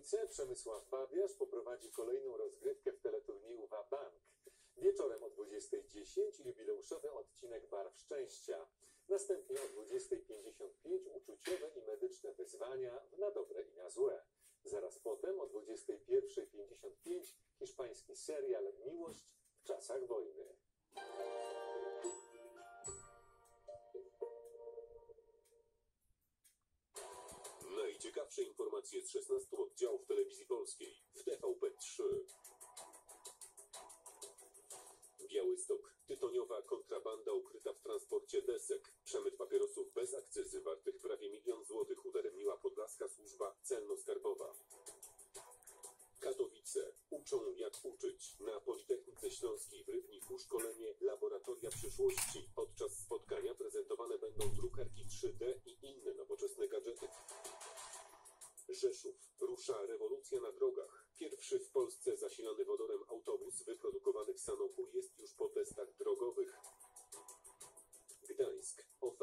Katowice Przemysław Babiarz poprowadzi kolejną rozgrywkę w teleturnieju Wabank. Wieczorem o 20:10 jubileuszowy odcinek Barw Szczęścia. Następnie o 20:55 uczuciowe i medyczne wyzwania w na dobre i na złe. Zaraz potem o 21:55 hiszpański serial Miłość w czasach wojny. Najciekawsze informacje z 16 oddziałów telewizji polskiej w TVP3. Białystok. Tytoniowa kontrabanda ukryta w transporcie desek. Przemyt papierosów bez akcyzy wartych prawie 1 000 000 złotych udaremniła podlaska służba celno-skarbowa. Katowice. Uczą jak uczyć. Na Politechnice Śląskiej w Rybniku szkolenie Laboratoria Przyszłości. Podczas spotkania prezentowane będą drukarki 3D i inne nowoczesne gadżety. Rzeszów. Rusza rewolucja na drogach. Pierwszy w Polsce zasilany wodorem autobus wyprodukowany w Sanoku jest już po testach drogowych. Gdańsk.